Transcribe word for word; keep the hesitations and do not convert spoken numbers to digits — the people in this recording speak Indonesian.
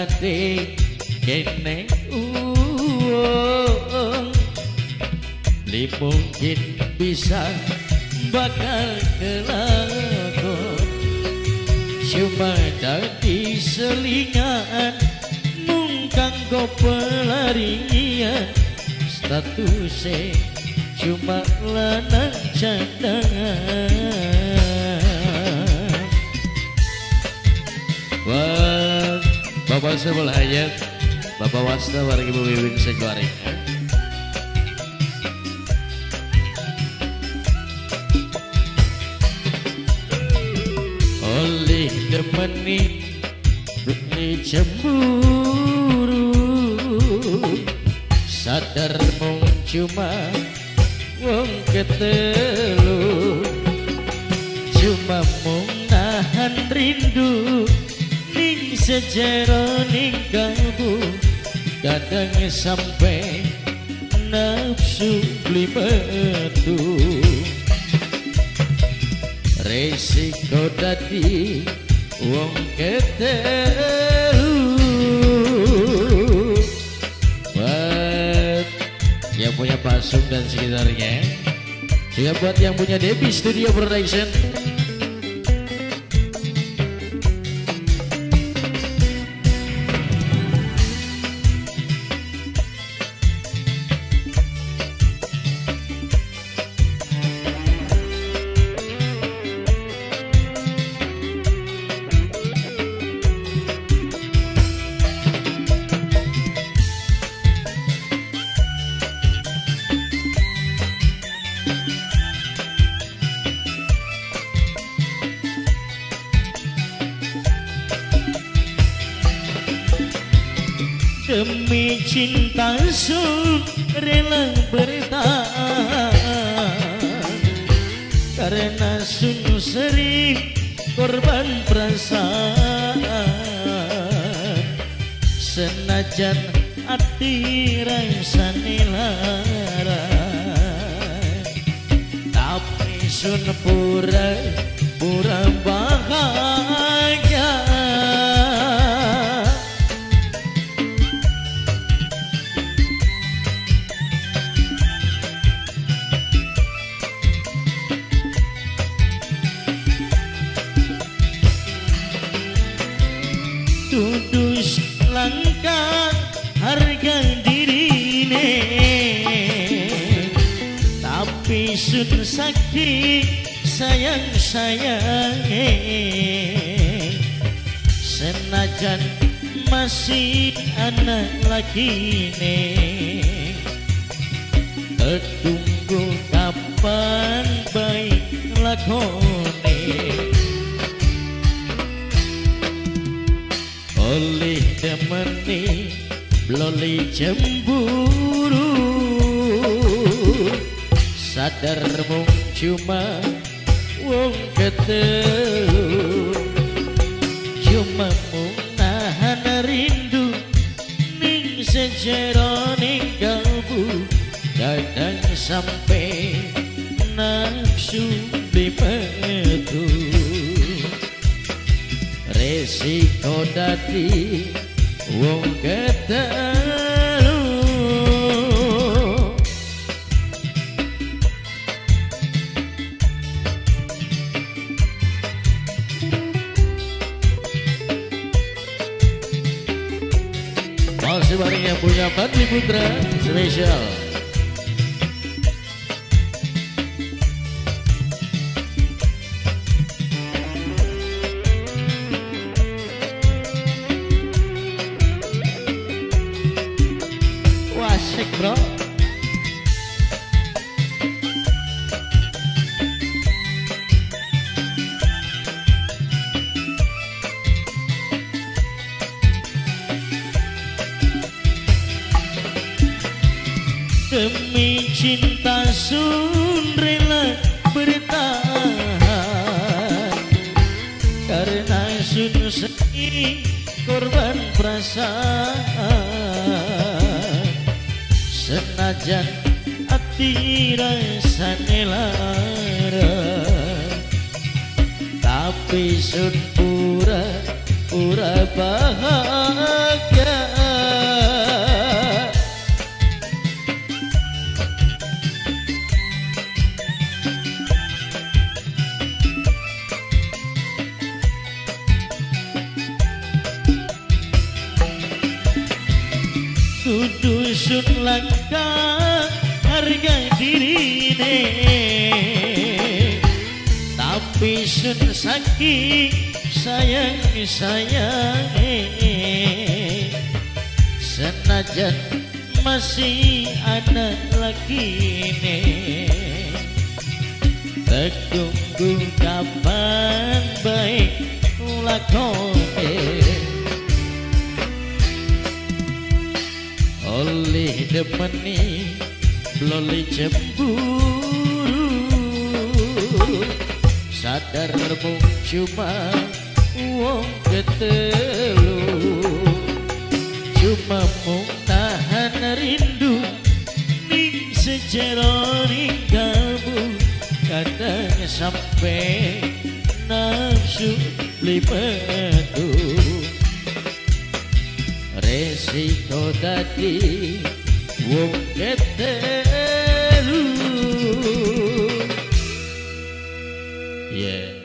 dadi kene uang li mungkin bisa bakal kelakon cuma dadi selingan mung kanggo pelarian statusnya cuma lanang cadangan. Wah, Bapak Sebel Hayat, Bapak Wasta warga Ibu Wiwin Sejuari. Oleh demeni beli cemburu sadar mung cuma wong ketelu cuma mung nahan rindu ning sejeroning kalbu kadang sampai nafsu beli metu resiko dadi wong ketelu. Buat yang punya Pasung dan sekitarnya, juga buat yang punya Debbie Studio Production. Demi cinta sun rela bertahan karena sun sering korban perasaan senajan hati rasane lara tapi sun pura pura bahagia. Tudus langkah harga dirine tapi sun sakit sayang-sayang senajan masih anak laki ne ketunggu kapan baik lakone oleh demeni loli cemburu sadar mung cuma wong ketelu cuma mung nahan rindu ning sejeroning kalbu kadang sampai nafsu dipetu resiko dadi wong ketelu. Masih bareng yang punya Fadli Putra spesial. Asik bro. Demi cinta sun rela bertahan karena sun sering korban perasaan senajan hati rasane lara tapi sun pura pura bahagia. kudu sun langkah harga dirine, tapi sun saking sayang sayang senajan masih anak laki ne, tertunggu kapan baik lakone. Oleh demeni loli cemburu, sadar mung cuma wong ketelu, cuma mung tahan rindu ning sejero ning kalbu, kadang sampai nafsu limetu. Resiko dadi wong ketelu, yeah.